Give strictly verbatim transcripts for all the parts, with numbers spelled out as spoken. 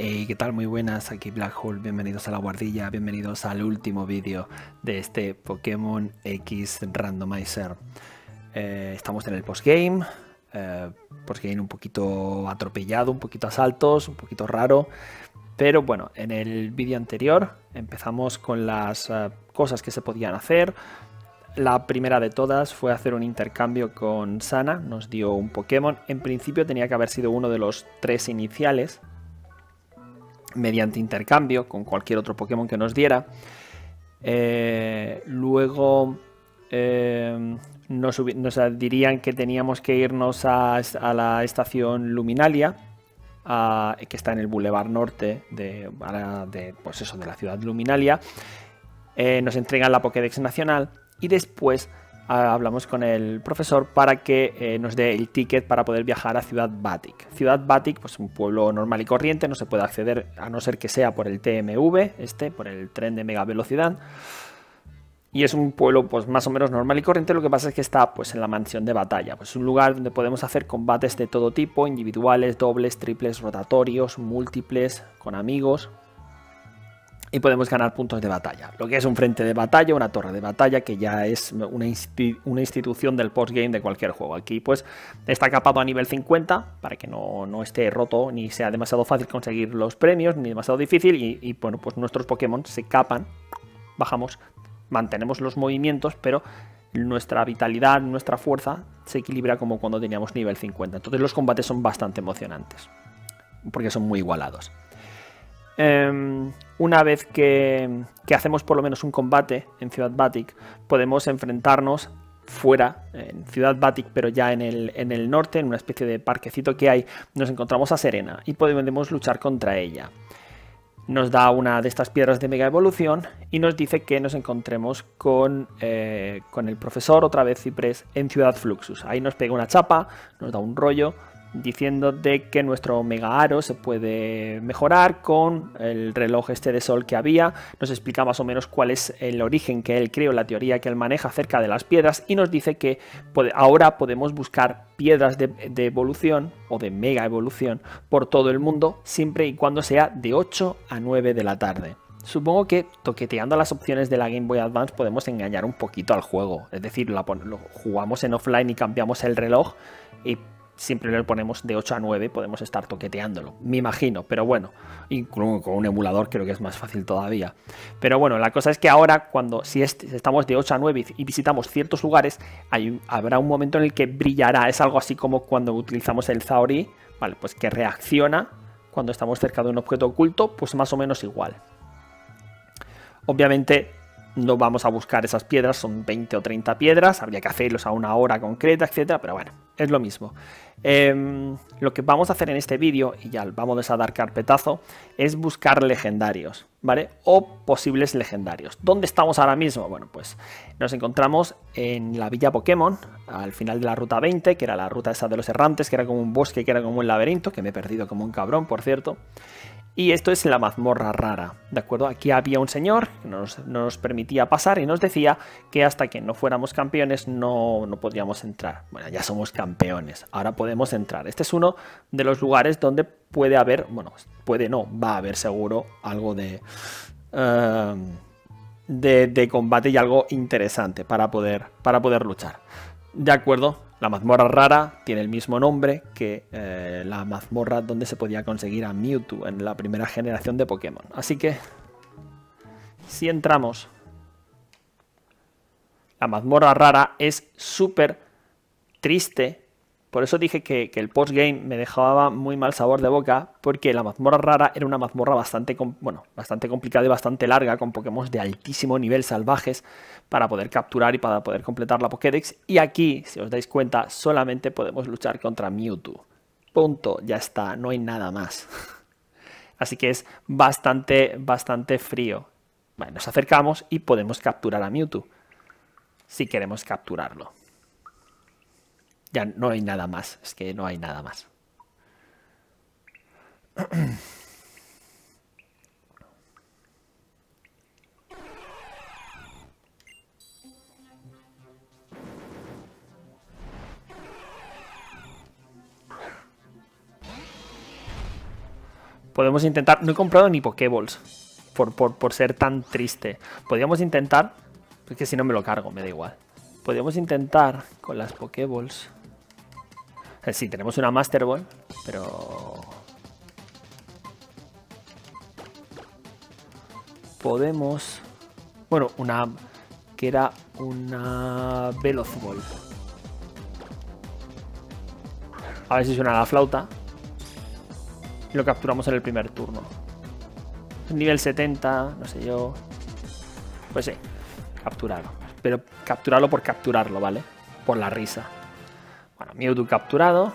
Hey, ¿qué tal? Muy buenas, aquí Black Hole, bienvenidos a la guardilla, bienvenidos al último vídeo de este Pokémon X Randomizer. Eh, estamos en el postgame, eh, postgame un poquito atropellado, un poquito a saltos, un poquito raro, pero bueno, en el vídeo anterior empezamos con las uh, cosas que se podían hacer. La primera de todas fue hacer un intercambio con Sana, nos dio un Pokémon, en principio tenía que haber sido uno de los tres iniciales, mediante intercambio con cualquier otro Pokémon que nos diera. Eh, luego eh, nos, nos dirían que teníamos que irnos a, a la estación Luminalia, a, que está en el Boulevard Norte de, de, pues eso, de la ciudad Luminalia. Eh, nos entregan la Pokédex nacional y después hablamos con el profesor para que eh, nos dé el ticket para poder viajar a Ciudad Batik. Ciudad Batik, pues un pueblo normal y corriente, no se puede acceder a no ser que sea por el T M V, este, por el tren de mega velocidad. Y es un pueblo pues más o menos normal y corriente, lo que pasa es que está pues en la mansión de batalla. Pues un lugar donde podemos hacer combates de todo tipo, individuales, dobles, triples, rotatorios, múltiples, con amigos. Y podemos ganar puntos de batalla. Lo que es un frente de batalla, una torre de batalla, que ya es una, insti una institución del postgame de cualquier juego. Aquí pues está capado a nivel cincuenta, para que no, no esté roto, ni sea demasiado fácil conseguir los premios, ni demasiado difícil. Y, y bueno, pues nuestros Pokémon se capan, bajamos, mantenemos los movimientos, pero nuestra vitalidad, nuestra fuerza se equilibra como cuando teníamos nivel cincuenta. Entonces los combates son bastante emocionantes, porque son muy igualados. Um, una vez que, que hacemos por lo menos un combate en Ciudad Batik, podemos enfrentarnos fuera, en Ciudad Batik, pero ya en el, en el norte, en una especie de parquecito que hay, nos encontramos a Serena y podemos luchar contra ella. Nos da una de estas piedras de mega evolución y nos dice que nos encontremos con, eh, con el profesor, otra vez Ciprés, en Ciudad Fluxus. Ahí nos pega una chapa, nos da un rollo diciendo de que nuestro Mega Aro se puede mejorar con el reloj este de sol que había. Nos explica más o menos cuál es el origen que él creó, la teoría que él maneja acerca de las piedras, y nos dice que puede, ahora podemos buscar piedras de, de evolución o de mega evolución por todo el mundo, siempre y cuando sea de ocho a nueve de la tarde. Supongo que toqueteando las opciones de la Game Boy Advance podemos engañar un poquito al juego, es decir, la, lo jugamos en offline y cambiamos el reloj y siempre le ponemos de ocho a nueve, podemos estar toqueteándolo, me imagino, pero bueno, incluso con un emulador creo que es más fácil todavía. Pero bueno, la cosa es que ahora, cuando si estamos de ocho a nueve y visitamos ciertos lugares, hay, habrá un momento en el que brillará, es algo así como cuando utilizamos el Zaori, vale, pues que reacciona cuando estamos cerca de un objeto oculto, pues más o menos igual. Obviamente no vamos a buscar esas piedras, son veinte o treinta piedras, habría que hacerlos a una hora concreta, etcétera, pero bueno, es lo mismo. Eh, lo que vamos a hacer en este vídeo, y ya vamos a dar carpetazo, es buscar legendarios, ¿vale? O posibles legendarios. ¿Dónde estamos ahora mismo? Bueno, pues nos encontramos en la Villa Pokémon, al final de la ruta veinte, que era la ruta esa de los errantes, que era como un bosque, que era como un laberinto, que me he perdido como un cabrón, por cierto. Y esto es la mazmorra rara, ¿de acuerdo? Aquí había un señor que nos, nos permitía pasar y nos decía que hasta que no fuéramos campeones no, no podíamos entrar. Bueno, ya somos campeones, ahora podemos entrar. Este es uno de los lugares donde puede haber, bueno, puede no, va a haber seguro algo de, uh, de, de combate y algo interesante para poder, para poder luchar. De acuerdo. La mazmorra rara tiene el mismo nombre que eh, la mazmorra donde se podía conseguir a Mewtwo en la primera generación de Pokémon. Así que, si entramos, la mazmorra rara es súper triste. Por eso dije que, que el postgame me dejaba muy mal sabor de boca, porque la mazmorra rara era una mazmorra bastante, bueno, bastante complicada y bastante larga, con Pokémon de altísimo nivel salvajes para poder capturar y para poder completar la Pokédex. Y aquí, si os dais cuenta, solamente podemos luchar contra Mewtwo. Punto, ya está, no hay nada más. Así que es bastante, bastante frío. Bueno, nos acercamos y podemos capturar a Mewtwo, si queremos capturarlo. Ya no hay nada más, es que no hay nada más. Podemos intentar... No he comprado ni Pokéballs por, por, por ser tan triste. Podríamos intentar... Es que si no me lo cargo, me da igual. Podríamos intentar con las Pokéballs... O sea, sí, tenemos una Master Ball, pero... Podemos... Bueno, una... Que era una Veloz Ball. A ver si suena la flauta. Y lo capturamos en el primer turno. Nivel setenta, no sé yo. Pues sí, capturarlo. Pero capturarlo por capturarlo, ¿vale? Por la risa. Bueno, Mewtwo capturado.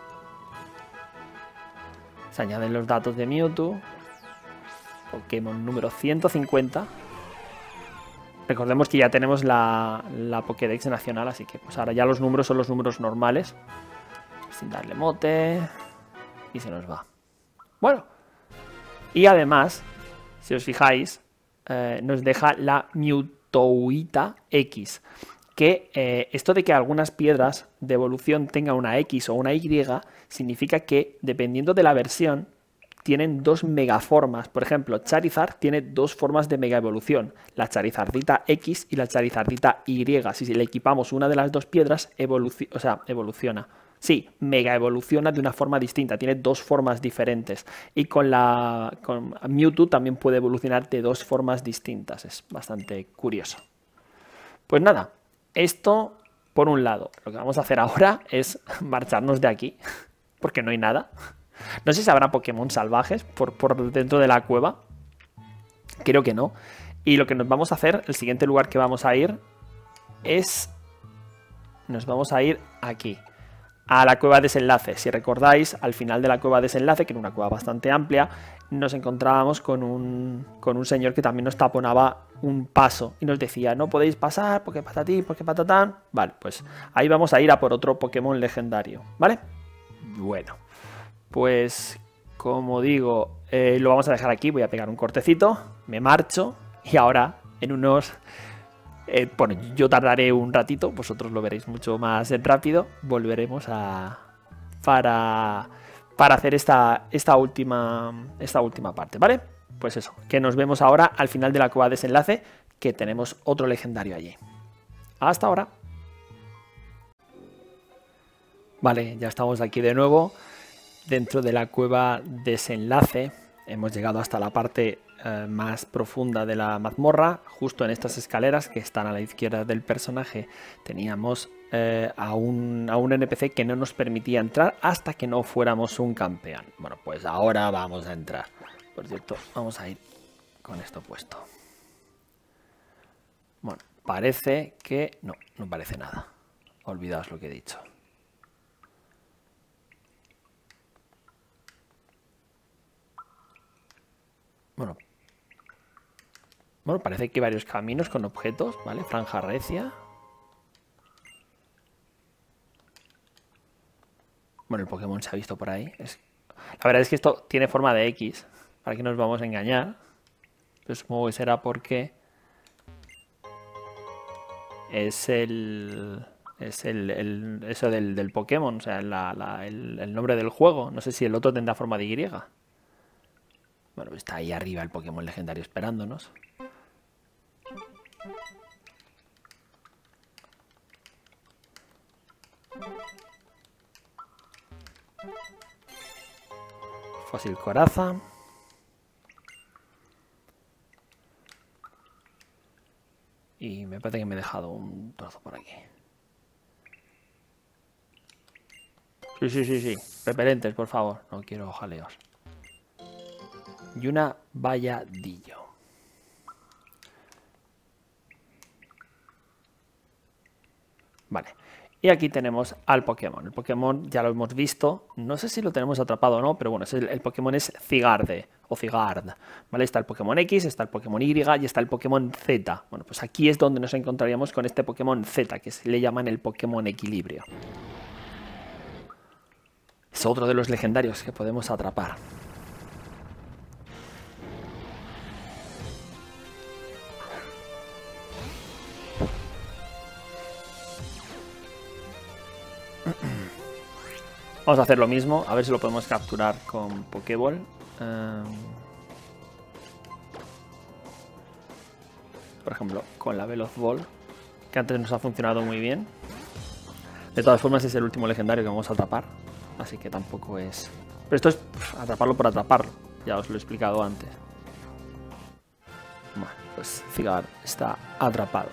Se añaden los datos de Mewtwo. Pokémon número ciento cincuenta. Recordemos que ya tenemos la, la Pokédex nacional, así que pues ahora ya los números son los números normales. Sin darle mote. Y se nos va. Bueno. Y además, si os fijáis, eh, nos deja la Mewtwoita X. Que eh, esto de que algunas piedras de evolución tengan una X o una Y, significa que dependiendo de la versión, tienen dos megaformas. Por ejemplo, Charizard tiene dos formas de mega evolución. La Charizardita X y la Charizardita Y. Si le equipamos una de las dos piedras, evoluci- o sea, evoluciona. Sí, mega evoluciona de una forma distinta, tiene dos formas diferentes. Y con la con Mewtwo también puede evolucionar de dos formas distintas. Es bastante curioso. Pues nada, esto por un lado. Lo que vamos a hacer ahora es marcharnos de aquí, porque no hay nada. No sé si habrá Pokémon salvajes por, por dentro de la cueva. Creo que no. Y lo que nos vamos a hacer, el siguiente lugar que vamos a ir es... Nos vamos a ir aquí. A la cueva desenlace. Si recordáis, al final de la cueva desenlace, que era una cueva bastante amplia, nos encontrábamos con un, con un señor que también nos taponaba un paso y nos decía, no podéis pasar porque patatí, porque patatán. Vale, pues ahí vamos a ir a por otro Pokémon legendario, ¿vale? Bueno, pues como digo, eh, lo vamos a dejar aquí. Voy a pegar un cortecito, me marcho y ahora en unos... Eh, bueno, yo tardaré un ratito, vosotros lo veréis mucho más rápido. Volveremos a para, para hacer esta, esta, última, esta última parte, ¿vale? Pues eso, que nos vemos ahora al final de la cueva desenlace, que tenemos otro legendario allí. Hasta ahora. Vale, ya estamos aquí de nuevo, dentro de la cueva desenlace. Hemos llegado hasta la parte eh, más profunda de la mazmorra. Justo en estas escaleras que están a la izquierda del personaje teníamos eh, a, un, a un N P C que no nos permitía entrar hasta que no fuéramos un campeón. Bueno, pues ahora vamos a entrar. Por cierto, vamos a ir con esto puesto. Bueno, parece que... No, no parece nada. Olvidaos lo que he dicho. Bueno, bueno, parece que hay varios caminos con objetos, ¿vale? Franja recia. Bueno, el Pokémon se ha visto por ahí. Es... La verdad es que esto tiene forma de X, para que nos vamos a engañar. Pero supongo que será porque es el... Es el, el eso del, del Pokémon, o sea, la, la, el, el nombre del juego. No sé si el otro tendrá forma de Y. Bueno, está ahí arriba el Pokémon legendario esperándonos. Fósil coraza. Y me parece que me he dejado un trozo por aquí. Sí, sí, sí, sí. Repelentes, por favor. No quiero jaleos. Y una valladillo. Vale. Y aquí tenemos al Pokémon. El Pokémon ya lo hemos visto. No sé si lo tenemos atrapado o no, pero bueno, es el, el Pokémon es Zygarde o Zygarde. ¿Vale? Está el Pokémon X, está el Pokémon Y y está el Pokémon Z. Bueno, pues aquí es donde nos encontraríamos con este Pokémon Z, que se le llaman el Pokémon Equilibrio. Es otro de los legendarios que podemos atrapar. Vamos a hacer lo mismo, a ver si lo podemos capturar con Pokéball. Um, por ejemplo, con la Veloz Ball, que antes nos ha funcionado muy bien. De todas formas es el último legendario que vamos a atrapar, así que tampoco es... Pero esto es pff, atraparlo por atraparlo, ya os lo he explicado antes. Bueno, pues Cigar está atrapado.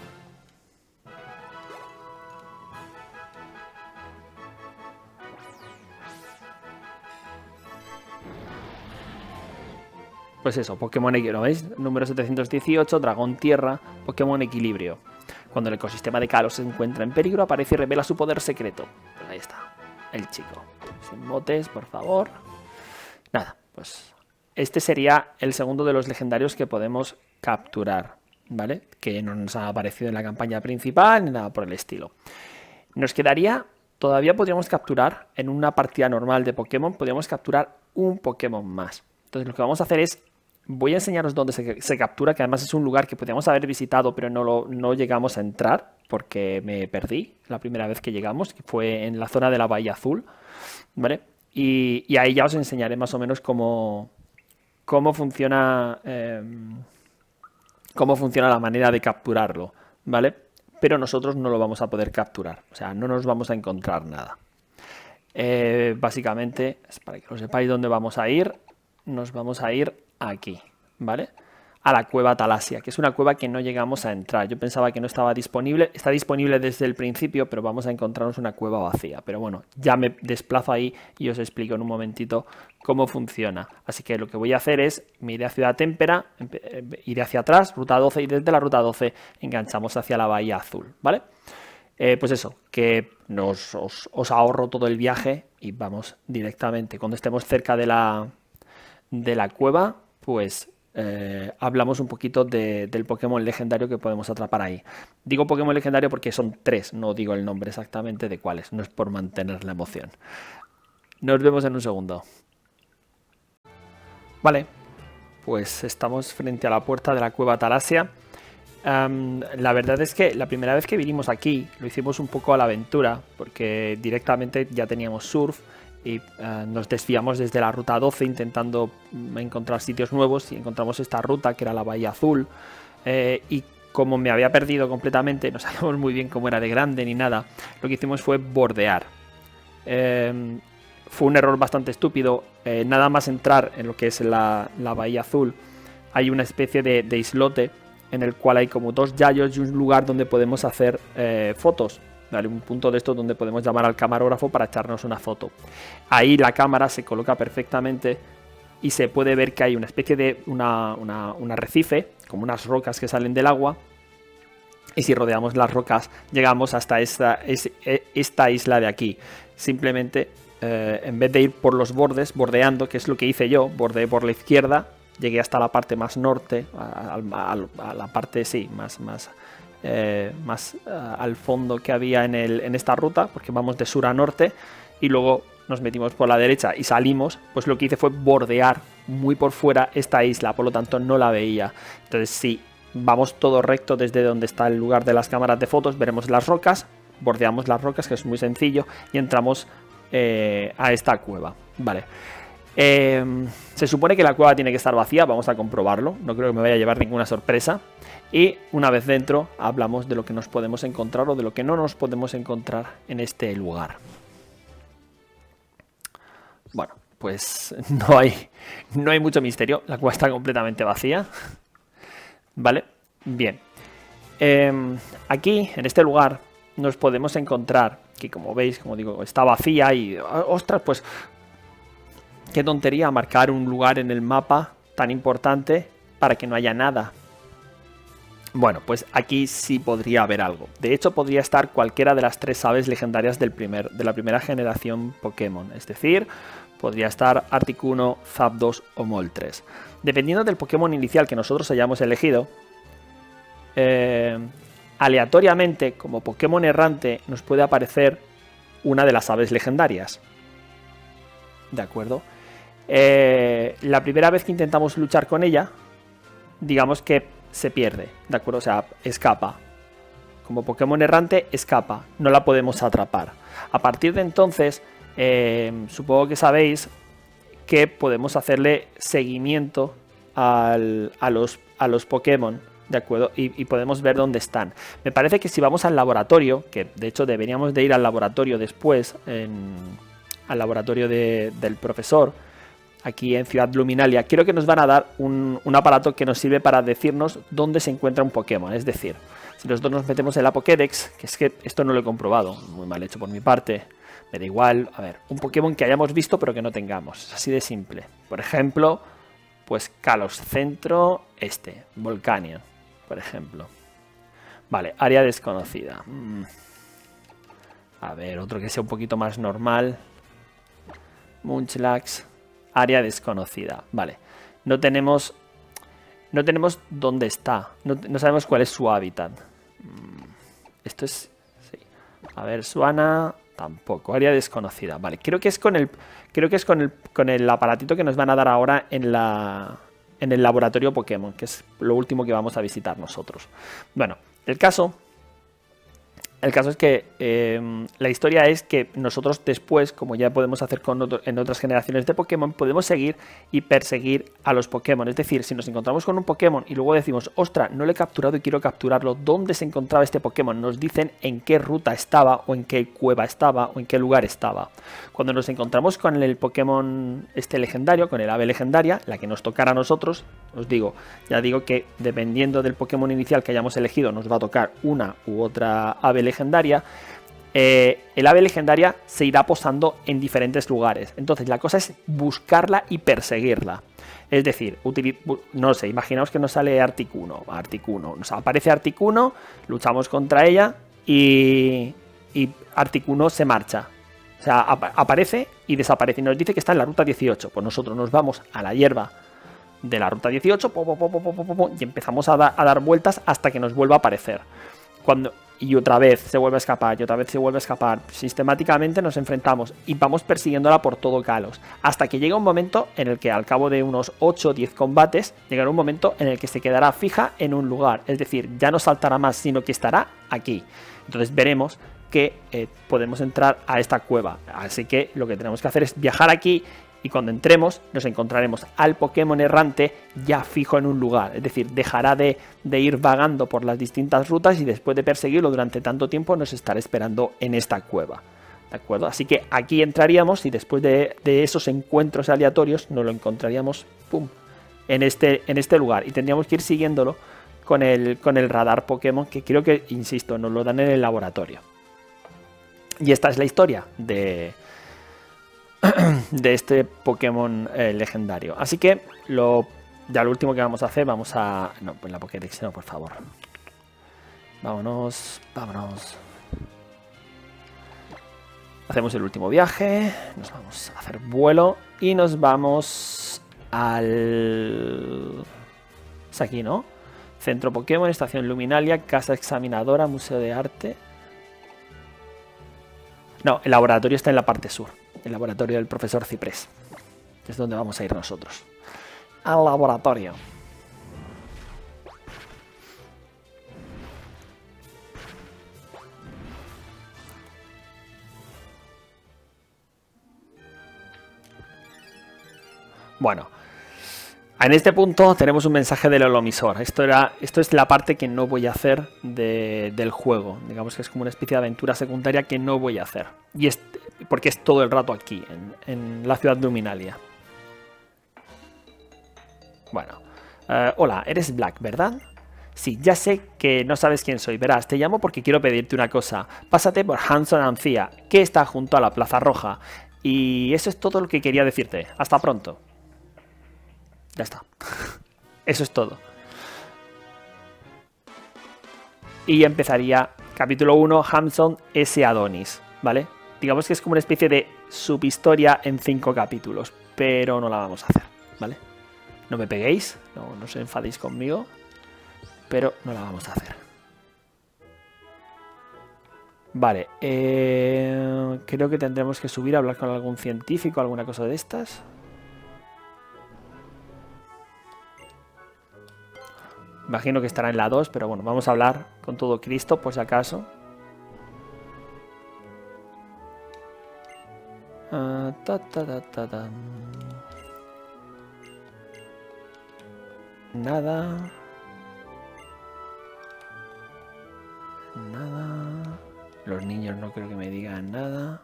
Pues eso, Pokémon Equilibrio, ¿lo veis? Número setecientos dieciocho, Dragón Tierra, Pokémon Equilibrio. Cuando el ecosistema de Kalos se encuentra en peligro, aparece y revela su poder secreto. Pues ahí está, el chico. Sin botes, por favor. Nada, pues este sería el segundo de los legendarios que podemos capturar, ¿vale? Que no nos ha aparecido en la campaña principal ni nada por el estilo. Nos quedaría, todavía podríamos capturar, en una partida normal de Pokémon, podríamos capturar un Pokémon más. Entonces lo que vamos a hacer es, voy a enseñaros dónde se, se captura, que además es un lugar que podríamos haber visitado, pero no, lo, no llegamos a entrar, porque me perdí la primera vez que llegamos, que fue en la zona de la Bahía Azul, ¿vale? Y, y ahí ya os enseñaré más o menos cómo, cómo funciona eh, cómo funciona la manera de capturarlo, ¿vale? Pero nosotros no lo vamos a poder capturar, o sea, no nos vamos a encontrar nada. Eh, básicamente, para que lo sepáis dónde vamos a ir, nos vamos a ir aquí, ¿vale? A la cueva Talasia, que es una cueva que no llegamos a entrar. Yo pensaba que no estaba disponible, está disponible desde el principio, pero vamos a encontrarnos una cueva vacía. Pero bueno, ya me desplazo ahí y os explico en un momentito cómo funciona. Así que lo que voy a hacer es, me iré a Ciudad Témpera, iré hacia atrás, ruta doce, y desde la ruta doce enganchamos hacia la Bahía Azul, ¿vale? Eh, pues eso, que nos, os, os ahorro todo el viaje y vamos directamente. Cuando estemos cerca de la, de la cueva, pues... Eh, hablamos un poquito de, del Pokémon legendario que podemos atrapar ahí. Digo Pokémon legendario porque son tres, no digo el nombre exactamente de cuáles, no es por mantener la emoción. Nos vemos en un segundo. Vale, pues estamos frente a la puerta de la cueva Talasia. Um, la verdad es que la primera vez que vinimos aquí lo hicimos un poco a la aventura, porque directamente ya teníamos surf y uh, nos desviamos desde la ruta doce intentando encontrar sitios nuevos y encontramos esta ruta que era la Bahía Azul, eh, y como me había perdido completamente, no sabíamos muy bien cómo era de grande ni nada, lo que hicimos fue bordear. Eh, fue un error bastante estúpido. Eh, nada más entrar en lo que es la, la Bahía Azul hay una especie de, de islote en el cual hay como dos yayos y un lugar donde podemos hacer eh, fotos. ¿Vale? Un punto de esto donde podemos llamar al camarógrafo para echarnos una foto. Ahí la cámara se coloca perfectamente y se puede ver que hay una especie de una, una, un arrecife, como unas rocas que salen del agua, y si rodeamos las rocas llegamos hasta esta, esta isla de aquí. Simplemente eh, en vez de ir por los bordes, bordeando, que es lo que hice yo, bordeé por la izquierda, llegué hasta la parte más norte, a, a, a la parte, sí, más... más Eh, más uh, al fondo que había en, el, en esta ruta, porque vamos de sur a norte y luego nos metimos por la derecha y salimos. Pues lo que hice fue bordear muy por fuera esta isla, por lo tanto no la veía. Entonces si vamos todo recto desde donde está el lugar de las cámaras de fotos, veremos las rocas, bordeamos las rocas, que es muy sencillo, y entramos eh, a esta cueva. Vale. Eh, se supone que la cueva tiene que estar vacía, vamos a comprobarlo, no creo que me vaya a llevar ninguna sorpresa. Y una vez dentro hablamos de lo que nos podemos encontrar o de lo que no nos podemos encontrar en este lugar. Bueno, pues no hay, no hay mucho misterio, la cueva está completamente vacía. Vale, bien. Eh, aquí, en este lugar, nos podemos encontrar, que como veis, como digo, está vacía y... ¡Ostras! Pues... qué tontería marcar un lugar en el mapa tan importante para que no haya nada. Bueno, pues aquí sí podría haber algo. De hecho, podría estar cualquiera de las tres aves legendarias del primer, de la primera generación Pokémon. Es decir, podría estar Articuno, Zapdos o Moltres. Dependiendo del Pokémon inicial que nosotros hayamos elegido, eh, aleatoriamente, como Pokémon errante, nos puede aparecer una de las aves legendarias. ¿De acuerdo? Eh, la primera vez que intentamos luchar con ella, digamos que se pierde, ¿de acuerdo? O sea, escapa. Como Pokémon errante, escapa. No la podemos atrapar. A partir de entonces, eh, supongo que sabéis que podemos hacerle seguimiento al, a, los, a los Pokémon, ¿de acuerdo? Y, y podemos ver dónde están. Me parece que si vamos al laboratorio, que de hecho deberíamos de ir al laboratorio después, en, al laboratorio de, del profesor, aquí en Ciudad Luminalia, creo que nos van a dar un, un aparato que nos sirve para decirnos dónde se encuentra un Pokémon. Es decir, si nosotros nos metemos en la Pokédex, que es que esto no lo he comprobado, muy mal hecho por mi parte, me da igual, a ver, un Pokémon que hayamos visto pero que no tengamos, es así de simple. Por ejemplo, pues Kalos Centro, este, Volcanion, por ejemplo. Vale, área desconocida. Mm. A ver, otro que sea un poquito más normal. Munchlax. Área desconocida, vale. No tenemos no tenemos dónde está, no, no sabemos cuál es su hábitat. Esto es, sí. A ver, Suana, tampoco. Área desconocida, vale. Creo que es con el creo que es con el con el aparatito que nos van a dar ahora en la en el laboratorio Pokémon, que es lo último que vamos a visitar nosotros. Bueno, el caso El caso es que eh, la historia es que nosotros después, como ya podemos hacer con otro, en otras generaciones de Pokémon, podemos seguir y perseguir a los Pokémon. Es decir, si nos encontramos con un Pokémon y luego decimos, ostra, no lo he capturado y quiero capturarlo, ¿dónde se encontraba este Pokémon? Nos dicen en qué ruta estaba, o en qué cueva estaba, o en qué lugar estaba. Cuando nos encontramos con el Pokémon este legendario, con el ave legendaria, la que nos tocara a nosotros, os digo, ya digo que dependiendo del Pokémon inicial que hayamos elegido, nos va a tocar una u otra ave legendaria. legendaria, eh, el ave legendaria se irá posando en diferentes lugares. Entonces la cosa es buscarla y perseguirla. Es decir, no sé, imaginaos que nos sale Articuno, Articuno, nos aparece Articuno, luchamos contra ella y, y Articuno se marcha. O sea, ap aparece y desaparece y nos dice que está en la ruta dieciocho. Pues nosotros nos vamos a la hierba de la ruta dieciocho po, po, po, po, po, po, po, y empezamos a, da a dar vueltas hasta que nos vuelva a aparecer. Cuando... Y otra vez se vuelve a escapar, y otra vez se vuelve a escapar. Sistemáticamente nos enfrentamos y vamos persiguiéndola por todo Kalos. Hasta que llega un momento en el que al cabo de unos ocho o diez combates, llegará un momento en el que se quedará fija en un lugar. Es decir, ya no saltará más, sino que estará aquí. Entonces veremos que eh, podemos entrar a esta cueva. Así que lo que tenemos que hacer es viajar aquí. Y cuando entremos nos encontraremos al Pokémon errante ya fijo en un lugar. Es decir, dejará de, de ir vagando por las distintas rutas y después de perseguirlo durante tanto tiempo nos estará esperando en esta cueva. ¿De acuerdo? Así que aquí entraríamos y después de, de esos encuentros aleatorios nos lo encontraríamos ¡pum! En, este, en este lugar. Y tendríamos que ir siguiéndolo con el, con el radar Pokémon, que creo que, insisto, nos lo dan en el laboratorio. Y esta es la historia de... de este Pokémon eh, legendario. Así que lo ya lo último que vamos a hacer, vamos a... No, pues la Pokédex, no, por favor. Vámonos, vámonos. Hacemos el último viaje, nos vamos a hacer vuelo y nos vamos al... Es aquí, ¿no? Centro Pokémon, Estación Luminalia, Casa Examinadora, Museo de Arte... No, el laboratorio está en la parte sur. El laboratorio del profesor Ciprés. Es donde vamos a ir nosotros. Al laboratorio. Bueno. En este punto tenemos un mensaje del holomisor. Esto, era, esto es la parte que no voy a hacer de, del juego. Digamos que es como una especie de aventura secundaria que no voy a hacer. Y es, porque es todo el rato aquí, en, en la ciudad de Luminalia. Bueno. Uh, hola, eres Black, ¿verdad? Sí, ya sé que no sabes quién soy. Verás, te llamo porque quiero pedirte una cosa. Pásate por Hanson Ancía, que está junto a la Plaza Roja. Y eso es todo lo que quería decirte. Hasta pronto. Ya está. Eso es todo. Y empezaría capítulo uno, Hanson S. Adonis, ¿vale? Digamos que es como una especie de subhistoria en cinco capítulos, pero no la vamos a hacer, ¿vale? No me peguéis, no, no os enfadéis conmigo, pero no la vamos a hacer. Vale, eh, creo que tendremos que subir a hablar con algún científico, alguna cosa de estas. Imagino que estará en la dos, pero bueno, vamos a hablar con todo Cristo, por si acaso. Uh, ta, ta, ta, ta, ta. Nada. Nada. Los niños no creo que me digan nada.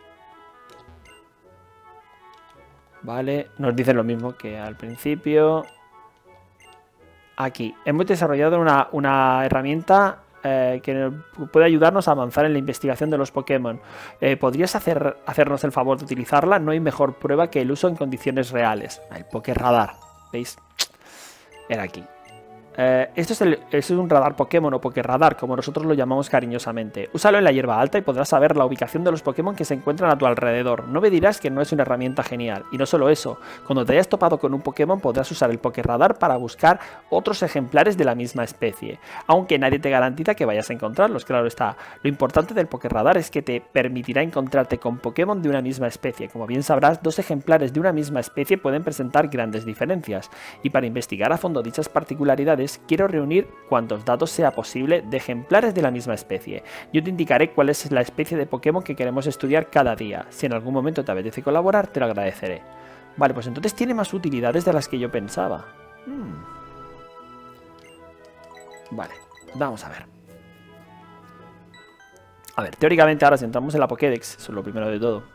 Vale, nos dicen lo mismo que al principio. Aquí, hemos desarrollado una, una herramienta eh, que puede ayudarnos a avanzar en la investigación de los Pokémon. Eh, ¿Podrías hacer, hacernos el favor de utilizarla? No hay mejor prueba que el uso en condiciones reales. El Pokéradar, ¿veis? Era aquí. Eh, esto es, el, esto es un radar Pokémon o Pokéradar, como nosotros lo llamamos cariñosamente. Úsalo en la hierba alta y podrás saber la ubicación de los Pokémon que se encuentran a tu alrededor. No me dirás que no es una herramienta genial. Y no solo eso, cuando te hayas topado con un Pokémon podrás usar el Pokéradar para buscar otros ejemplares de la misma especie. Aunque nadie te garantiza que vayas a encontrarlos, claro está. Lo importante del Pokéradar es que te permitirá encontrarte con Pokémon de una misma especie. Como bien sabrás, dos ejemplares de una misma especie pueden presentar grandes diferencias. Y para investigar a fondo dichas particularidades, quiero reunir cuantos datos sea posible de ejemplares de la misma especie. Yo te indicaré cuál es la especie de Pokémon que queremos estudiar cada día. Si en algún momento te apetece colaborar, te lo agradeceré. Vale, pues entonces tiene más utilidades de las que yo pensaba. Hmm. Vale, vamos a ver. A ver, teóricamente ahora si entramos en la Pokédex, eso es lo primero de todo,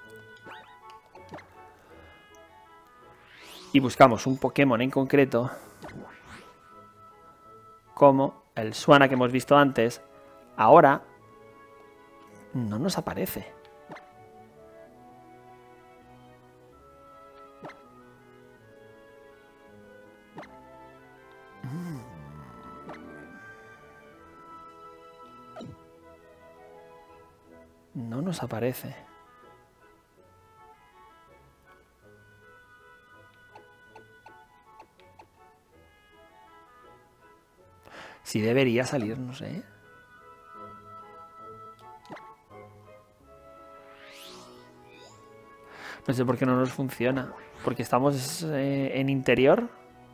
y buscamos un Pokémon en concreto, como el Swanna que hemos visto antes, ahora no nos aparece. No nos aparece. Sí debería salir, no sé. No sé por qué no nos funciona. Porque estamos eh, en interior.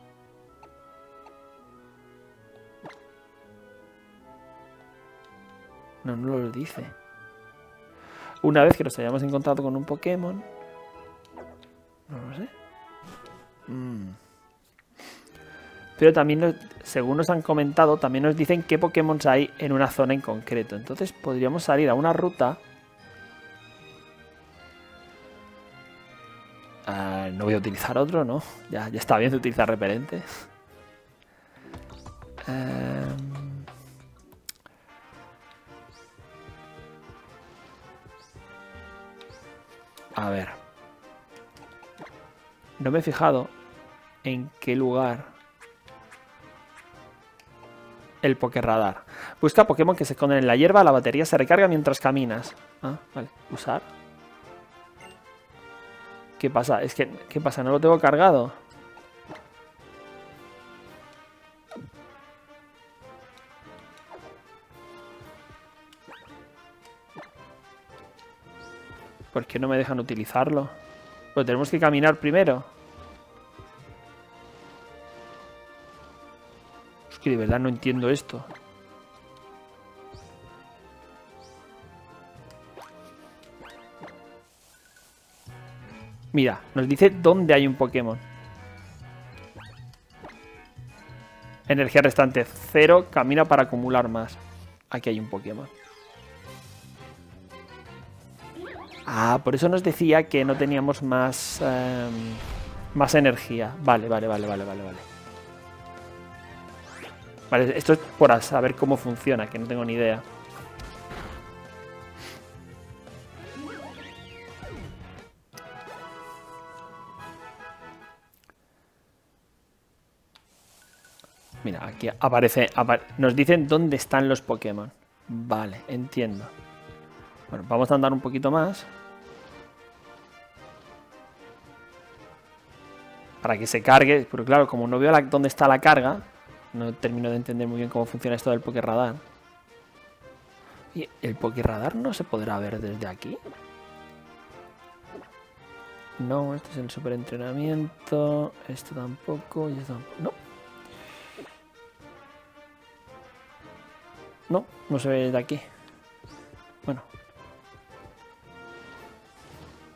No, no lo dice. Una vez que nos hayamos encontrado con un Pokémon. No lo sé. Mm. Pero también, nos, según nos han comentado, también nos dicen qué Pokémon hay en una zona en concreto. Entonces podríamos salir a una ruta. Uh, no voy a utilizar otro, ¿no? Ya, ya está bien de utilizar repelentes. Um... A ver. No me he fijado en qué lugar el Pokéradar. Busca Pokémon que se esconden en la hierba, la batería se recarga mientras caminas. Ah, vale. Usar. ¿Qué pasa? Es que, ¿qué pasa? ¿No lo tengo cargado? ¿Por qué no me dejan utilizarlo? Pues tenemos que caminar primero. Es que de verdad no entiendo esto. Mira, nos dice dónde hay un Pokémon. Energía restante cero, camina para acumular más. Aquí hay un Pokémon. Ah, por eso nos decía que no teníamos más, eh, más energía. Vale, vale, vale, vale, vale, vale. Vale, esto es por saber cómo funciona, que no tengo ni idea. Mira, aquí aparece, apare nos dicen dónde están los Pokémon. Vale, entiendo. Bueno, vamos a andar un poquito más. Para que se cargue. Pero claro, como no veo la, dónde está la carga, no termino de entender muy bien cómo funciona esto del Pokéradar. ¿Y el Pokéradar no se podrá ver desde aquí? No, este es el superentrenamiento. Esto tampoco. Y esto tampoco. No. No, no se ve desde aquí. Bueno.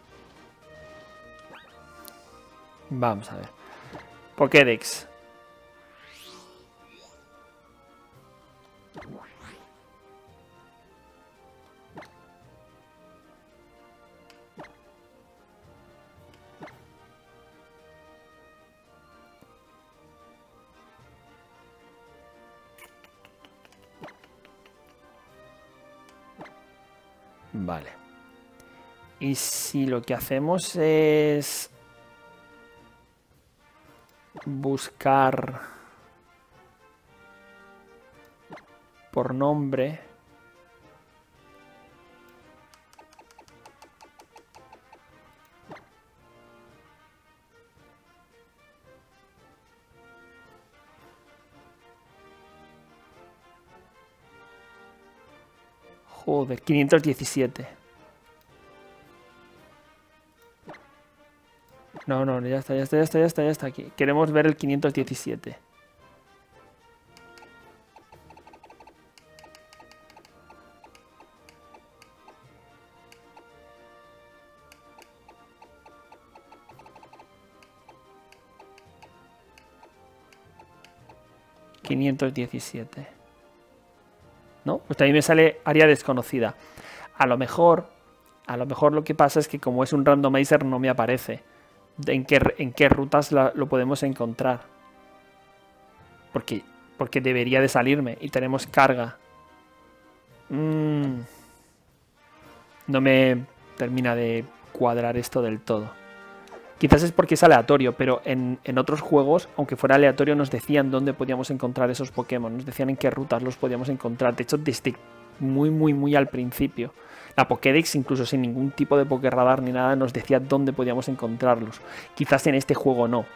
Vamos a ver. Pokédex. Vale. Y si lo que hacemos es buscar por nombre. Joder, quinientos diecisiete. No, no, ya está, ya está, ya está, ya está, ya está aquí. Queremos ver el quinientos diecisiete. quinientos diecisiete. ¿No? Pues también me sale área desconocida. A lo mejor, a lo mejor lo que pasa es que como es un randomizer no me aparece en qué, en qué rutas la, lo podemos encontrar. Porque, porque debería de salirme y tenemos carga. Mm. No me termina de cuadrar esto del todo. Quizás es porque es aleatorio, pero en, en otros juegos, aunque fuera aleatorio, nos decían dónde podíamos encontrar esos Pokémon, nos decían en qué rutas los podíamos encontrar. De hecho, desde muy, muy, muy al principio, la Pokédex, incluso sin ningún tipo de Pokéradar ni nada, nos decía dónde podíamos encontrarlos. Quizás en este juego no.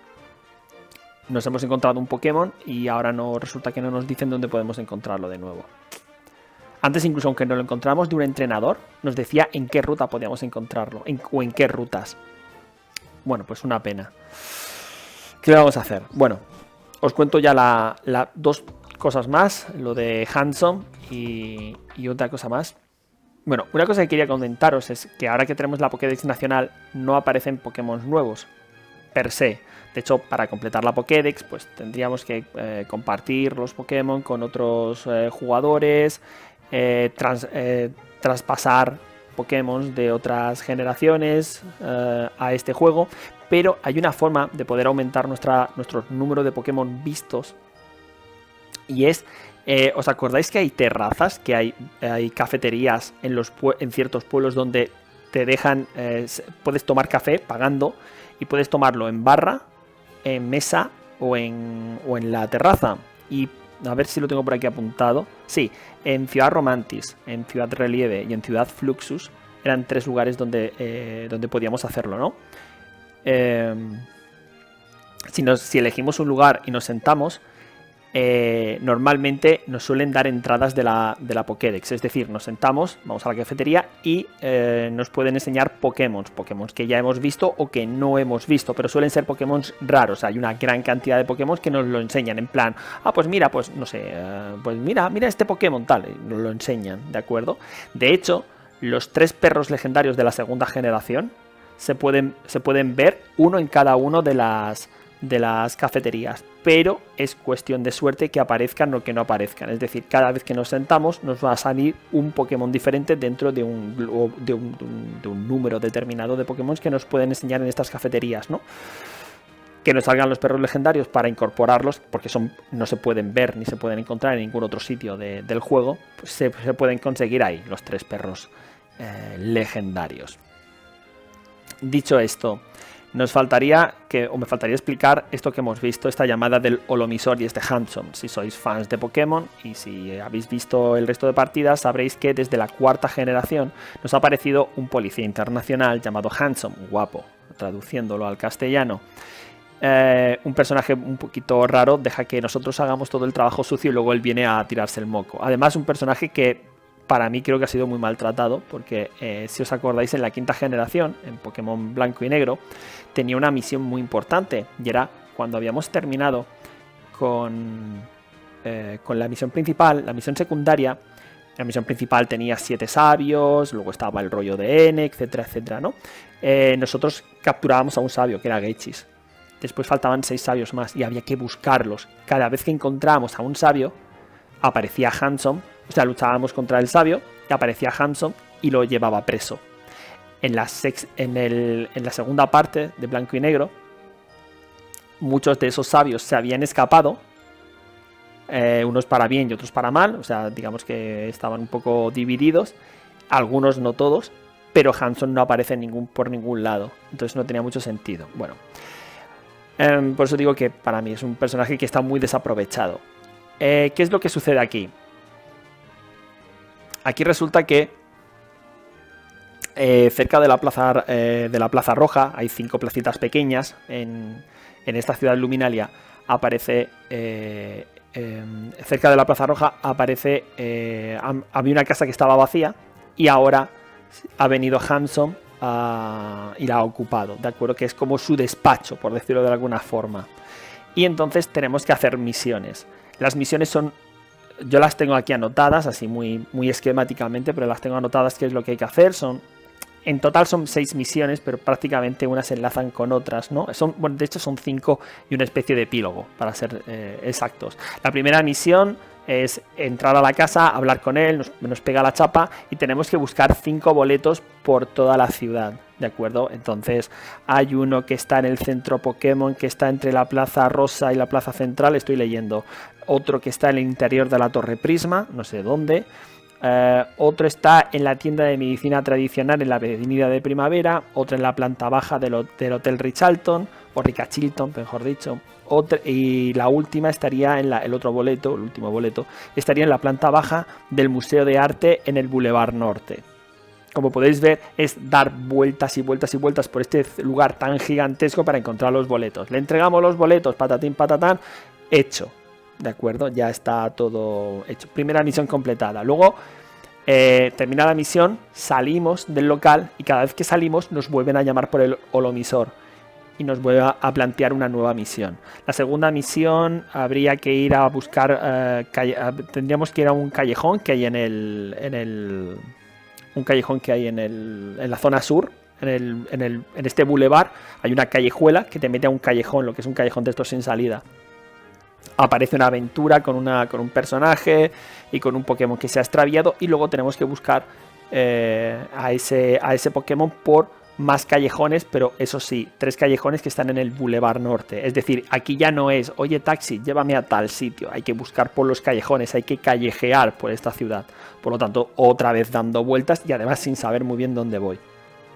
Nos hemos encontrado un Pokémon y ahora no resulta que no nos dicen dónde podemos encontrarlo de nuevo. Antes, incluso aunque nos lo encontramos de un entrenador, nos decía en qué ruta podíamos encontrarlo, en, o en qué rutas. Bueno, pues una pena. ¿Qué le vamos a hacer? Bueno, os cuento ya la, la dos cosas más, lo de Handsome y, y otra cosa más. Bueno, una cosa que quería comentaros es que ahora que tenemos la Pokédex nacional no aparecen Pokémon nuevos, per se. De hecho, para completar la Pokédex, pues tendríamos que eh, compartir los Pokémon con otros eh, jugadores, eh, trans, eh, traspasar Pokémon de otras generaciones uh, a este juego, pero hay una forma de poder aumentar nuestra, nuestro número de Pokémon vistos y es, eh, ¿os acordáis que hay terrazas, que hay, hay cafeterías en, los en ciertos pueblos donde te dejan, eh, puedes tomar café pagando y puedes tomarlo en barra, en mesa o en, o en la terraza? Y a ver si lo tengo por aquí apuntado. Sí, en Ciudad Romantis, en Ciudad Relieve y en Ciudad Fluxus eran tres lugares donde, eh, donde podíamos hacerlo, ¿no? Eh, si, nos, si elegimos un lugar y nos sentamos, eh, normalmente nos suelen dar entradas de la, de la Pokédex. Es decir, nos sentamos, vamos a la cafetería y eh, nos pueden enseñar Pokémon, Pokémon que ya hemos visto o que no hemos visto, pero suelen ser Pokémon raros. Hay una gran cantidad de Pokémon que nos lo enseñan en plan, ah, pues mira, pues no sé, uh, pues mira, mira este Pokémon tal, y nos lo enseñan, ¿de acuerdo? De hecho, los tres perros legendarios de la segunda generación se pueden, se pueden ver uno en cada uno de las... de las cafeterías, pero es cuestión de suerte que aparezcan o que no aparezcan. Es decir, cada vez que nos sentamos nos va a salir un Pokémon diferente dentro de un, de un, de un, de un número determinado de Pokémon que nos pueden enseñar en estas cafeterías, ¿no? Que nos salgan los perros legendarios para incorporarlos, porque son, no se pueden ver ni se pueden encontrar en ningún otro sitio de, del juego, pues se, se pueden conseguir ahí los tres perros eh, legendarios. Dicho esto, nos faltaría, que, o me faltaría explicar esto que hemos visto, esta llamada del Holomisor y este Handsome. Si sois fans de Pokémon y si habéis visto el resto de partidas, sabréis que desde la cuarta generación nos ha aparecido un policía internacional llamado Handsome, guapo, traduciéndolo al castellano. Eh, un personaje un poquito raro, deja que nosotros hagamos todo el trabajo sucio y luego él viene a tirarse el moco. Además, un personaje que para mí creo que ha sido muy maltratado, porque eh, si os acordáis, en la quinta generación, en Pokémon Blanco y Negro, tenía una misión muy importante, y era cuando habíamos terminado con, eh, con la misión principal, la misión secundaria. La misión principal tenía siete sabios, luego estaba el rollo de N, etcétera, etcétera, ¿no? Eh, nosotros capturábamos a un sabio, que era Gechis. Después faltaban seis sabios más, y había que buscarlos. Cada vez que encontrábamos a un sabio, aparecía Handsome. O sea, luchábamos contra el sabio, y aparecía Handsome y lo llevaba preso. En la, sex, en, el, en la segunda parte de Blanco y Negro, muchos de esos sabios se habían escapado, eh, unos para bien y otros para mal, o sea, digamos que estaban un poco divididos. algunos, no todos, pero Hanson no aparece en ningún, por ningún lado, entonces no tenía mucho sentido. Bueno, eh, por eso digo que para mí es un personaje que está muy desaprovechado. Eh, ¿Qué es lo que sucede aquí? Aquí resulta que eh, cerca de la, plaza, eh, de la Plaza Roja, hay cinco placitas pequeñas en, en esta ciudad luminaria, aparece... Eh, eh, cerca de la Plaza Roja aparece... Eh, había una casa que estaba vacía y ahora ha venido Hanson a, y la ha ocupado, ¿de acuerdo? Que es como su despacho, por decirlo de alguna forma. Y entonces tenemos que hacer misiones. Las misiones son... Yo las tengo aquí anotadas, así muy, muy esquemáticamente, pero las tengo anotadas qué es lo que hay que hacer. Son, en total son seis misiones, pero prácticamente unas se enlazan con otras, ¿no? Son, bueno, de hecho son cinco y una especie de epílogo, para ser eh, exactos. La primera misión es entrar a la casa, hablar con él, nos, nos pega la chapa y tenemos que buscar cinco boletos por toda la ciudad, ¿de acuerdo? Entonces hay uno que está en el centro Pokémon, que está entre la Plaza Rosa y la Plaza Central, estoy leyendo. Otro que está en el interior de la Torre Prisma, no sé dónde. Uh, otro está en la tienda de medicina tradicional en la avenida de Primavera. Otro en la planta baja del, del Hotel Richalton, o Ricachilton, mejor dicho. Otra, y la última estaría en la, el otro boleto, el último boleto, estaría en la planta baja del Museo de Arte en el Boulevard Norte. Como podéis ver, es dar vueltas y vueltas y vueltas por este lugar tan gigantesco para encontrar los boletos. Le entregamos los boletos, patatín, patatán, hecho. ¿De acuerdo? Ya está todo hecho. Primera misión completada. Luego eh, termina la misión, salimos del local y cada vez que salimos nos vuelven a llamar por el holomisor y nos vuelve a plantear una nueva misión. La segunda misión habría que ir a buscar, eh, calle, tendríamos que ir a un callejón que hay en el, en el un callejón que hay en, el, en la zona sur. En, el, en, el, en este bulevar hay una callejuela que te mete a un callejón, lo que es un callejón de estos sin salida. Aparece una aventura con, una, con un personaje y con un Pokémon que se ha extraviado y luego tenemos que buscar eh, a, ese, a ese Pokémon por más callejones, pero eso sí, tres callejones que están en el Boulevard Norte. Es decir, aquí ya no es, oye taxi, llévame a tal sitio, hay que buscar por los callejones, hay que callejear por esta ciudad. Por lo tanto, otra vez dando vueltas y además sin saber muy bien dónde voy.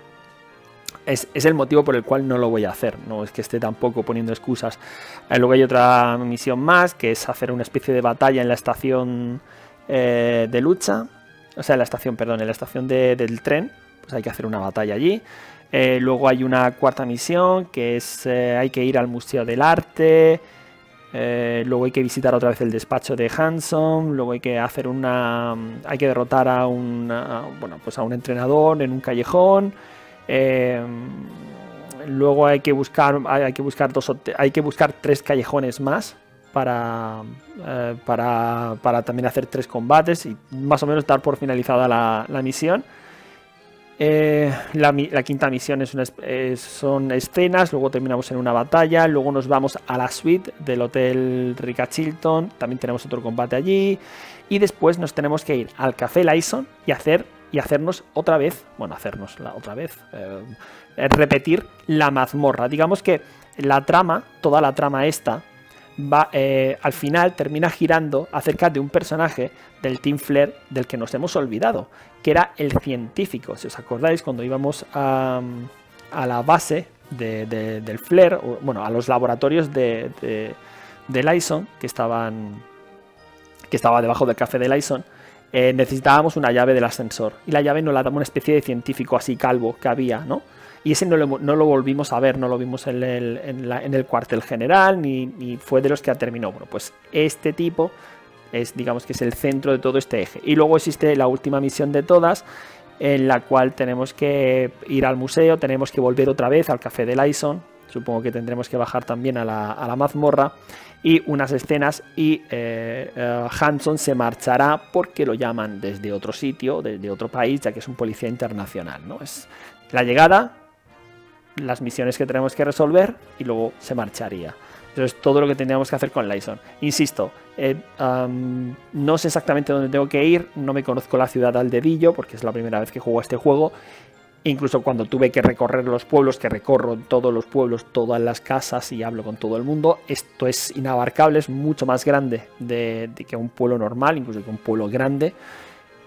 Es, es el motivo por el cual no lo voy a hacer, no es que esté tampoco poniendo excusas. Eh, luego hay otra misión más, que es hacer una especie de batalla en la estación eh, de lucha, o sea, en la estación, perdón, en la estación de, del tren, pues hay que hacer una batalla allí. Eh, luego hay una cuarta misión, que es, eh, hay que ir al Museo del Arte, eh, luego hay que visitar otra vez el despacho de Hanson, luego hay que hacer una, hay que derrotar a un, a, bueno, pues a un entrenador en un callejón. Eh, luego hay que buscar hay que buscar dos hay que buscar tres callejones más para, eh, para, para también hacer tres combates y más o menos dar por finalizada la, la misión. Eh, la, la quinta misión es una, es, son escenas, luego terminamos en una batalla, luego nos vamos a la suite del Hotel Ricachilton, también tenemos otro combate allí y después nos tenemos que ir al Café Lyson y hacer y hacernos otra vez, bueno, hacernos la otra vez, eh, repetir la mazmorra. Digamos que la trama, toda la trama esta, va eh, al final termina girando acerca de un personaje del Team Flare del que nos hemos olvidado, que era el científico. Si os acordáis, cuando íbamos a, a la base de, de, del Flare, o, bueno, a los laboratorios de, de, de Lyson, que estaban, que estaba debajo del café de Lyson, Eh, necesitábamos una llave del ascensor y la llave nos la daba una especie de científico así calvo que había, ¿no? Y ese no lo, no lo volvimos a ver, no lo vimos en el, en la, en el cuartel general ni, ni fue de los que terminó. Bueno, pues este tipo es, digamos que es el centro de todo este eje. Y luego existe la última misión de todas, en la cual tenemos que ir al museo, tenemos que volver otra vez al café de Lyson, supongo que tendremos que bajar también a la, a la mazmorra, y unas escenas y eh, uh, Hanson se marchará porque lo llaman desde otro sitio, desde otro país, ya que es un policía internacional, ¿no? Es la llegada, las misiones que tenemos que resolver y luego se marcharía. Eso es todo lo que tendríamos que hacer con Lyson. Insisto, eh, um, no sé exactamente dónde tengo que ir, no me conozco la ciudad al dedillo porque es la primera vez que juego a este juego. Incluso cuando tuve que recorrer los pueblos, que recorro todos los pueblos, todas las casas y hablo con todo el mundo, esto es inabarcable, es mucho más grande de, de que un pueblo normal, incluso que un pueblo grande.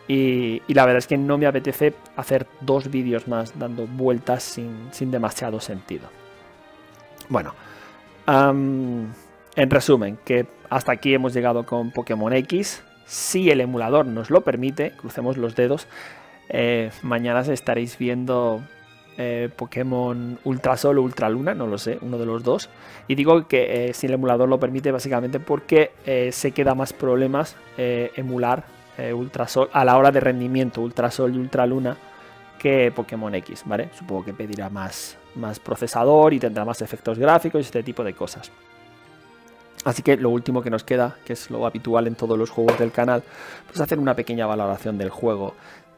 Y, y la verdad es que no me apetece hacer dos vídeos más dando vueltas sin, sin demasiado sentido. Bueno, um, en resumen, que hasta aquí hemos llegado con Pokémon X. Si el emulador nos lo permite, crucemos los dedos, eh, mañana estaréis viendo eh, Pokémon Ultrasol o Ultraluna, no lo sé, uno de los dos. Y digo que eh, si el emulador lo permite, básicamente porque eh, sé que da más problemas eh, emular eh, Ultrasol a la hora de rendimiento Ultrasol y Ultraluna que Pokémon X, ¿vale? Supongo que pedirá más, más procesador y tendrá más efectos gráficos y este tipo de cosas. Así que lo último que nos queda, que es lo habitual en todos los juegos del canal, pues hacer una pequeña valoración del juego.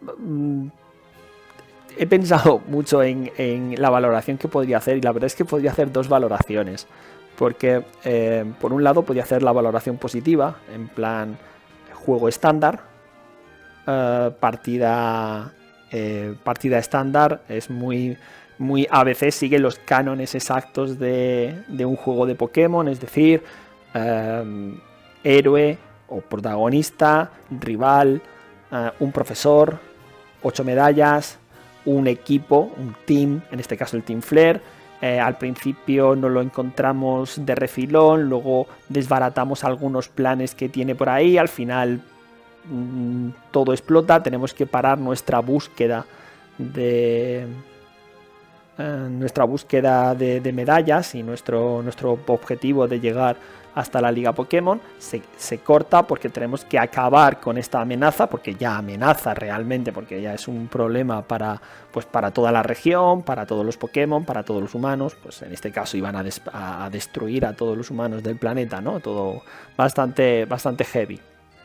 He pensado mucho en, en la valoración que podría hacer y la verdad es que podría hacer dos valoraciones. Porque eh, por un lado podría hacer la valoración positiva, en plan juego estándar, eh, partida, eh, partida estándar, es muy... muy A B C, sigue los cánones exactos de, de un juego de Pokémon, es decir, eh, héroe o protagonista, rival, eh, un profesor, ocho medallas, un equipo, un team, en este caso el Team Flare. Eh, al principio no lo encontramos de refilón, luego desbaratamos algunos planes que tiene por ahí, al final mmm, todo explota, tenemos que parar nuestra búsqueda de... Eh, nuestra búsqueda de, de medallas y nuestro, nuestro objetivo de llegar hasta la Liga Pokémon se, se corta porque tenemos que acabar con esta amenaza, porque ya amenaza realmente, porque ya es un problema para, pues para toda la región, para todos los Pokémon, para todos los humanos. Pues en este caso iban a, des, a, a destruir a todos los humanos del planeta, ¿no? Todo bastante, bastante heavy.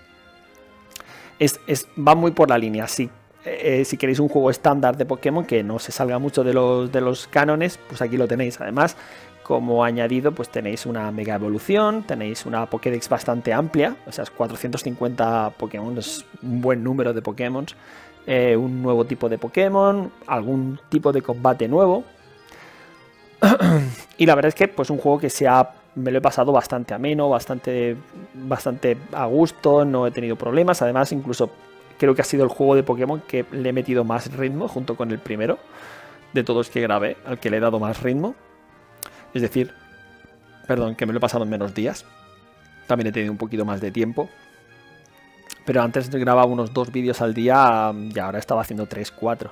Es, es, va muy por la línea, sí. Eh, si queréis un juego estándar de Pokémon que no se salga mucho de los, de los cánones, pues aquí lo tenéis. Además, como añadido, pues tenéis una mega evolución, tenéis una Pokédex bastante amplia, o sea, cuatrocientos cincuenta Pokémon, es un buen número de Pokémon, eh, un nuevo tipo de Pokémon, algún tipo de combate nuevo. Y la verdad es que pues un juego que se ha, me lo he pasado bastante ameno, bastante, bastante a gusto, no he tenido problemas. Además, incluso creo que ha sido el juego de Pokémon que le he metido más ritmo junto con el primero de todos que grabé, al que le he dado más ritmo. Es decir, perdón, que me lo he pasado en menos días. También he tenido un poquito más de tiempo. Pero antes grababa unos dos vídeos al día y ahora estaba haciendo tres, cuatro.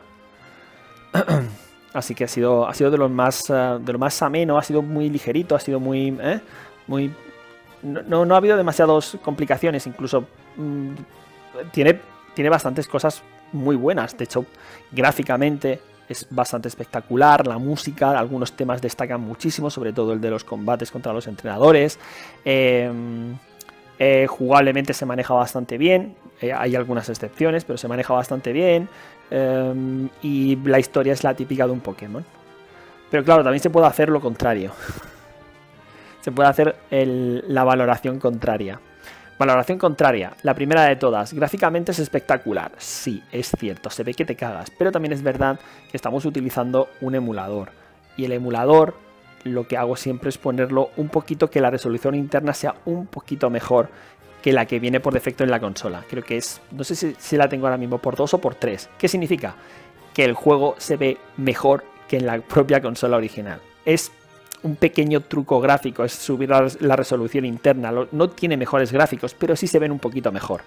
Así que ha sido, ha sido de los más de lo más ameno, ha sido muy ligerito, ha sido muy... ¿eh? muy no, no, no ha habido demasiadas complicaciones, incluso mmm, tiene... Tiene bastantes cosas muy buenas, de hecho, gráficamente es bastante espectacular, la música, algunos temas destacan muchísimo, sobre todo el de los combates contra los entrenadores. Eh, eh, jugablemente se maneja bastante bien, eh, hay algunas excepciones, pero se maneja bastante bien. Eh, y la historia es la típica de un Pokémon. Pero claro, también se puede hacer lo contrario. Se puede hacer el, la valoración contraria. Valoración contraria, la primera de todas, gráficamente es espectacular, sí, es cierto, se ve que te cagas, pero también es verdad que estamos utilizando un emulador, y el emulador lo que hago siempre es ponerlo un poquito, que la resolución interna sea un poquito mejor que la que viene por defecto en la consola. Creo que es, no sé si, si la tengo ahora mismo por dos o por tres. ¿Qué significa? Que el juego se ve mejor que en la propia consola original. Es un pequeño truco gráfico, es subir la, la resolución interna. No tiene mejores gráficos, pero sí se ven un poquito mejor.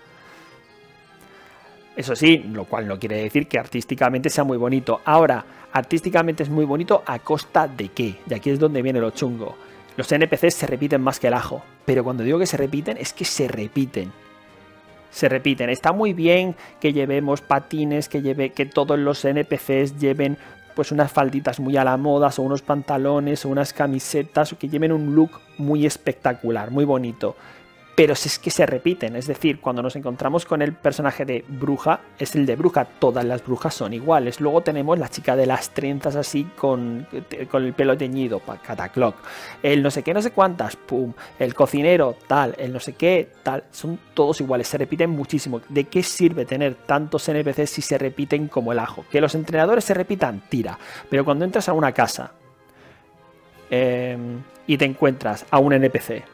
Eso sí, lo cual no quiere decir que artísticamente sea muy bonito. Ahora, artísticamente es muy bonito ¿a costa de qué? Y aquí es donde viene lo chungo. Los N P Cs se repiten más que el ajo, pero cuando digo que se repiten, es que se repiten. Se repiten. Está muy bien que llevemos patines, que, lleve, que todos los N P Cs lleven pues unas falditas muy a la moda, o unos pantalones, o unas camisetas, o que lleven un look muy espectacular, muy bonito. Pero si es que se repiten, es decir, cuando nos encontramos con el personaje de bruja, es el de bruja, todas las brujas son iguales. Luego tenemos la chica de las trenzas así con, con el pelo teñido, Cataclock. El no sé qué, no sé cuántas, pum. El cocinero, tal, el no sé qué, tal. Son todos iguales, se repiten muchísimo. ¿De qué sirve tener tantos N P Cs si se repiten como el ajo? Que los entrenadores se repitan, tira. Pero cuando entras a una casa eh, y te encuentras a un N P C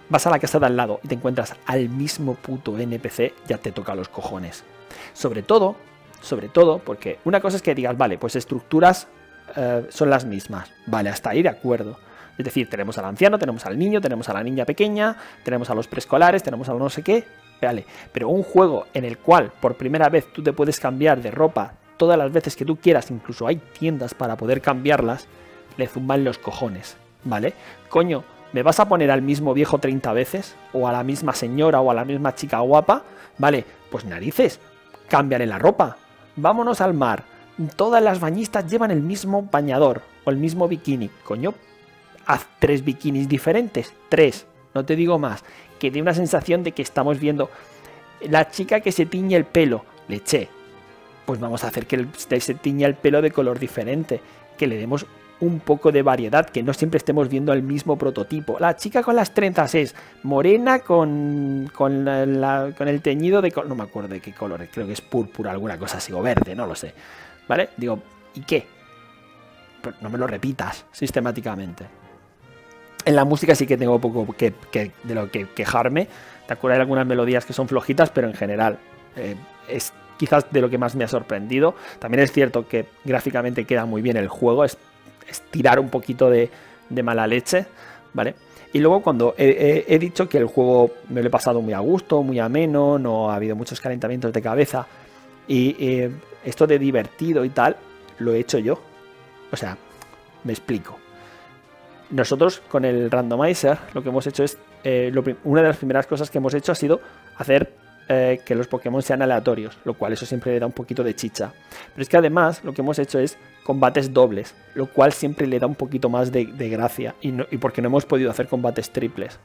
vas a la casa de al lado y te encuentras al mismo puto N P C, ya te toca los cojones. Sobre todo, sobre todo, porque una cosa es que digas, vale, pues estructuras eh, son las mismas. Vale, hasta ahí de acuerdo. Es decir, tenemos al anciano, tenemos al niño, tenemos a la niña pequeña, tenemos a los preescolares, tenemos a no sé qué. Vale, pero un juego en el cual por primera vez tú te puedes cambiar de ropa todas las veces que tú quieras, incluso hay tiendas para poder cambiarlas, le zumban los cojones, ¿vale? Coño, ¿me vas a poner al mismo viejo treinta veces? ¿O a la misma señora o a la misma chica guapa? Vale, pues narices, cámbiale la ropa. Vámonos al mar. Todas las bañistas llevan el mismo bañador o el mismo bikini. Coño, haz tres bikinis diferentes. Tres, no te digo más. Que dé una sensación de que estamos viendo la chica que se tiñe el pelo. Leche. Pues vamos a hacer que se tiña el pelo de color diferente. Que le demos un poco de variedad, que no siempre estemos viendo el mismo prototipo. La chica con las trenzas es morena con, con, la, la, con el teñido de... No me acuerdo de qué color, creo que es púrpura, alguna cosa así, o verde, no lo sé. ¿Vale? Digo, ¿y qué? Pero no me lo repitas sistemáticamente. En la música sí que tengo poco que, que, de lo que quejarme. Te acuerdas de algunas melodías que son flojitas, pero en general eh, es quizás de lo que más me ha sorprendido. También es cierto que gráficamente queda muy bien el juego, es es tirar un poquito de, de mala leche, ¿vale? Y luego cuando he, he, he dicho que el juego me lo he pasado muy a gusto, muy ameno, no ha habido muchos calentamientos de cabeza, y eh, esto de divertido y tal, lo he hecho yo. O sea, me explico. Nosotros con el randomizer lo que hemos hecho es, eh, lo, una de las primeras cosas que hemos hecho ha sido hacer eh, que los Pokémon sean aleatorios, lo cual eso siempre le da un poquito de chicha. Pero es que además lo que hemos hecho es combates dobles, lo cual siempre le da un poquito más de, de gracia, y, no, y porque no hemos podido hacer combates triples.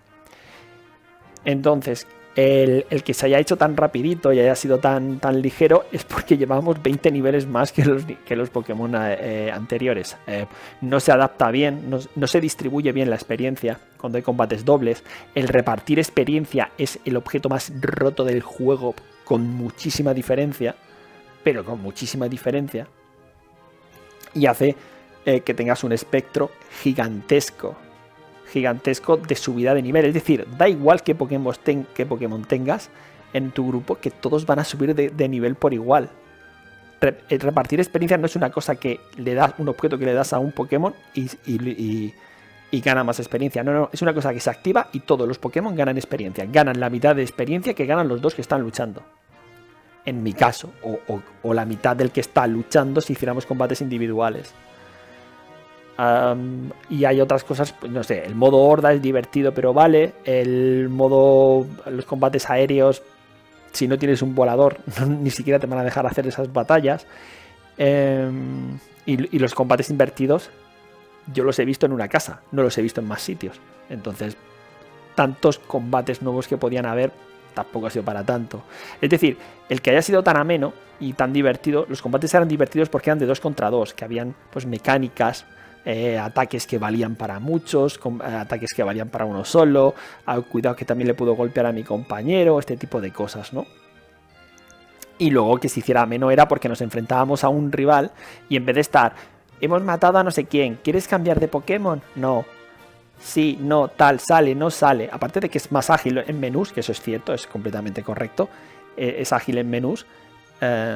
Entonces, el, el que se haya hecho tan rapidito y haya sido tan, tan ligero es porque llevamos veinte niveles más que los, que los Pokémon eh, anteriores. Eh, no se adapta bien, no, no se distribuye bien la experiencia cuando hay combates dobles. El repartir experiencia es el objeto más roto del juego, con muchísima diferencia, pero con muchísima diferencia. Y hace eh, que tengas un espectro gigantesco, gigantesco de subida de nivel. Es decir, da igual qué Pokémon, ten, qué Pokémon tengas en tu grupo, que todos van a subir de, de nivel por igual. Re, el repartir experiencia no es una cosa que le das, un objeto que le das a un Pokémon y, y, y, y gana más experiencia. No, no, es una cosa que se activa y todos los Pokémon ganan experiencia. Ganan la mitad de experiencia que ganan los dos que están luchando. En mi caso, o, o, o la mitad del que está luchando si hiciéramos combates individuales. Um, y hay otras cosas, pues no sé, el modo horda es divertido pero vale, el modo, los combates aéreos, si no tienes un volador, no, ni siquiera te van a dejar hacer esas batallas. Um, y, y los combates invertidos, yo los he visto en una casa, no los he visto en más sitios. Entonces, tantos combates nuevos que podían haber, tampoco ha sido para tanto. Es decir, el que haya sido tan ameno y tan divertido, los combates eran divertidos porque eran de dos contra dos, que habían pues mecánicas, eh, ataques que valían para muchos, con, eh, ataques que valían para uno solo, ah, cuidado que también le puedo golpear a mi compañero, este tipo de cosas, ¿no? Y luego que se hiciera ameno era porque nos enfrentábamos a un rival y en vez de estar, hemos matado a no sé quién, ¿quieres cambiar de Pokémon? No. Sí, no, tal, sale, no sale. Aparte de que es más ágil en menús, que eso es cierto, es completamente correcto. Eh, es ágil en menús. Eh,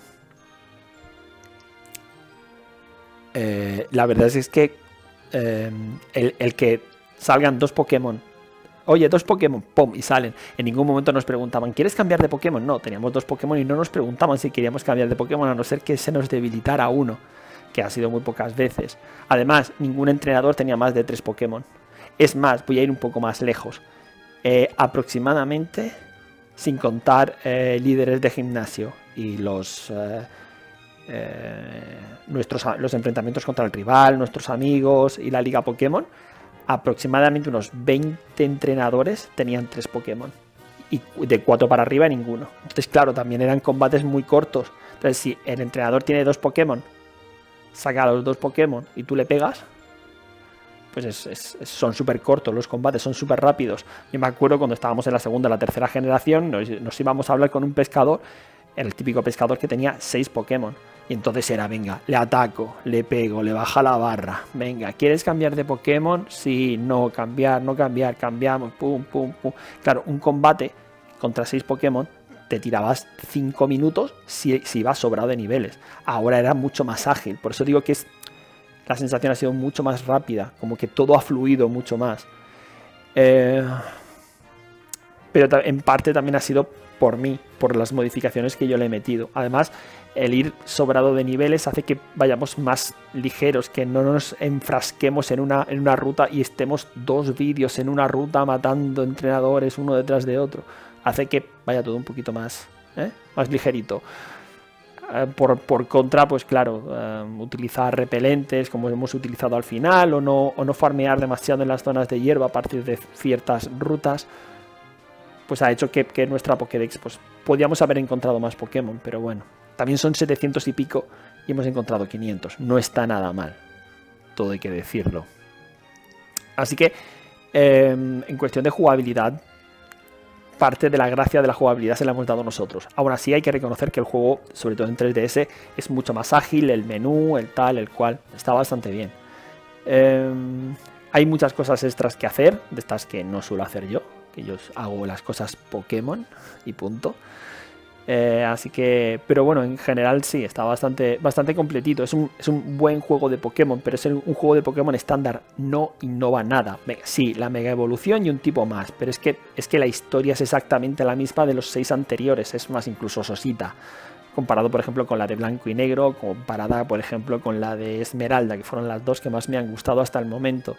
eh, la verdad es que eh, el, el que salgan dos Pokémon, oye, dos Pokémon, pum, y salen. En ningún momento nos preguntaban, ¿quieres cambiar de Pokémon? No, teníamos dos Pokémon y no nos preguntaban si queríamos cambiar de Pokémon, a no ser que se nos debilitara uno, que ha sido muy pocas veces. Además, ningún entrenador tenía más de tres Pokémon. Es más, voy a ir un poco más lejos. Eh, aproximadamente, sin contar eh, líderes de gimnasio y los, eh, eh, nuestros, los enfrentamientos contra el rival, nuestros amigos y la liga Pokémon, aproximadamente unos veinte entrenadores tenían tres Pokémon. Y de cuatro para arriba ninguno. Entonces, claro, también eran combates muy cortos. Entonces, si el entrenador tiene dos Pokémon, saca a los dos Pokémon y tú le pegas, pues es, es, son súper cortos los combates, son súper rápidos. Yo me acuerdo cuando estábamos en la segunda o la tercera generación, nos, nos íbamos a hablar con un pescador, el típico pescador que tenía seis Pokémon. Y entonces era, venga, le ataco, le pego, le baja la barra. Venga, ¿quieres cambiar de Pokémon? Sí, no, cambiar, no cambiar, cambiamos, pum, pum, pum. Claro, un combate contra seis Pokémon te tirabas cinco minutos si, si ibas sobrado de niveles. Ahora era mucho más ágil, por eso digo que es, la sensación ha sido mucho más rápida, como que todo ha fluido mucho más. Eh, pero en parte también ha sido por mí, por las modificaciones que yo le he metido. Además, el ir sobrado de niveles hace que vayamos más ligeros, que no nos enfrasquemos en una, en una ruta y estemos dos vídeos en una ruta matando entrenadores uno detrás de otro. Hace que vaya todo un poquito más, ¿eh? más ligerito. Eh, por, por contra, pues claro, eh, utilizar repelentes como hemos utilizado al final, o no, o no farmear demasiado en las zonas de hierba a partir de ciertas rutas, pues ha hecho que, que nuestra Pokédex, pues podíamos haber encontrado más Pokémon, pero bueno, también son setecientos y pico y hemos encontrado quinientos, no está nada mal, todo hay que decirlo. Así que, eh, en cuestión de jugabilidad, parte de la gracia de la jugabilidad se la hemos dado nosotros. Aún así hay que reconocer que el juego, sobre todo en tres D S, es mucho más ágil, el menú, el tal, el cual, está bastante bien. Eh, hay muchas cosas extras que hacer, de estas que no suelo hacer yo, que yo hago las cosas Pokémon y punto. Eh, así que, pero bueno, en general sí, está bastante, bastante completito. Es un, es un buen juego de Pokémon, pero es un juego de Pokémon estándar, no innova nada. Sí, la mega evolución y un tipo más, pero es que, es que la historia es exactamente la misma de los seis anteriores, es más incluso sosita. Comparado, por ejemplo, con la de Blanco y Negro, comparada, por ejemplo, con la de Esmeralda, que fueron las dos que más me han gustado hasta el momento.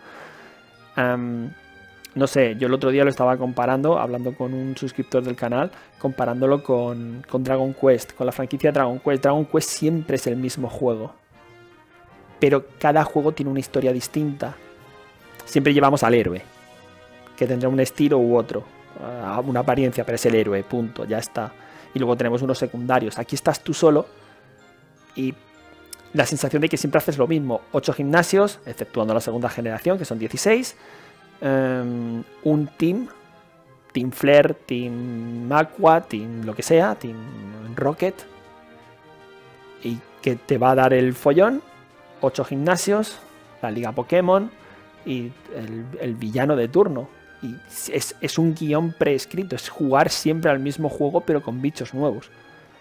Um, No sé, yo el otro día lo estaba comparando, hablando con un suscriptor del canal, comparándolo con, con Dragon Quest, con la franquicia Dragon Quest. Dragon Quest siempre es el mismo juego, pero cada juego tiene una historia distinta. Siempre llevamos al héroe, que tendrá un estilo u otro, una apariencia, pero es el héroe, punto, ya está. Y luego tenemos unos secundarios. Aquí estás tú solo y la sensación de que siempre haces lo mismo. ocho gimnasios, exceptuando la segunda generación, que son dieciséis. Um, un team, Team Flare, Team Aqua, Team lo que sea, Team Rocket, y que te va a dar el follón, ocho gimnasios, la liga Pokémon y el, el villano de turno. Y es, es un guión preescrito, es jugar siempre al mismo juego pero con bichos nuevos.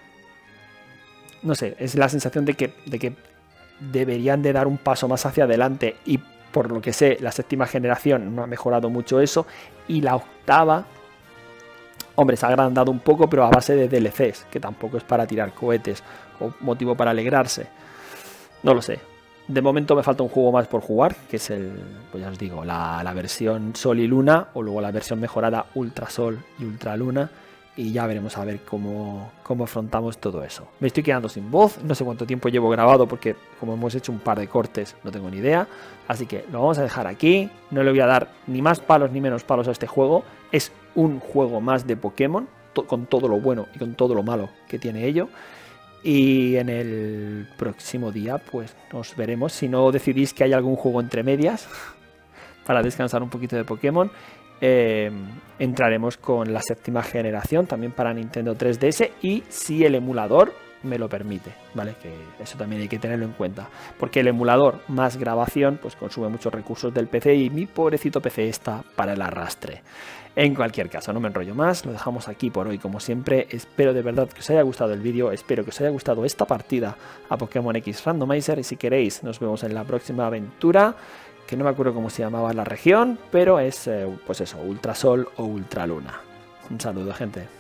No sé, es la sensación de que, de que deberían de dar un paso más hacia adelante, y por lo que sé, la séptima generación no ha mejorado mucho eso, y la octava, hombre, se ha agrandado un poco, pero a base de D L Cs, que tampoco es para tirar cohetes o motivo para alegrarse. No lo sé. De momento me falta un juego más por jugar, que es el, pues ya os digo, la, la versión Sol y Luna, o luego la versión mejorada Ultra Sol y Ultra Luna, y ya veremos a ver cómo, cómo afrontamos todo eso. Me estoy quedando sin voz, no sé cuánto tiempo llevo grabado porque como hemos hecho un par de cortes no tengo ni idea, así que lo vamos a dejar aquí. No le voy a dar ni más palos ni menos palos a este juego, es un juego más de Pokémon, to con todo lo bueno y con todo lo malo que tiene ello. Y en el próximo día pues nos veremos, si no decidís que hay algún juego entre medias para descansar un poquito de Pokémon. Eh, entraremos con la séptima generación también para Nintendo tres D S, y si el emulador me lo permite, ¿vale? Que eso también hay que tenerlo en cuenta, porque el emulador más grabación pues consume muchos recursos del P C y mi pobrecito P C está para el arrastre. En cualquier caso, no me enrollo más, lo dejamos aquí por hoy como siempre. Espero de verdad que os haya gustado el vídeo, espero que os haya gustado esta partida a Pokémon X Randomizer, y si queréis nos vemos en la próxima aventura, que no me acuerdo cómo se llamaba la región, pero es, eh, pues eso, Ultra Sol o Ultra Luna. Un saludo, gente.